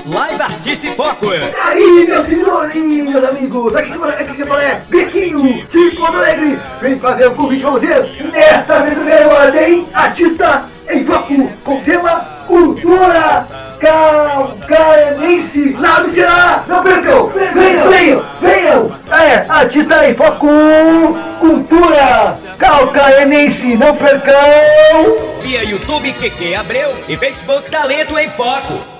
Live Artista em Foco. Aí, meus senhorinhos, amigos, aqui que fala é Biquinho de Porto Alegre. Vem fazer um convite pra vocês. Nessa primeira hora tem Artista em Foco, com o tema Cultura Calcarense, lá do Ceará. Não percam, venham. É, Artista em Foco, Cultura Calcarense, não percam. Via YouTube QQ Abreu e Facebook Talento em Foco.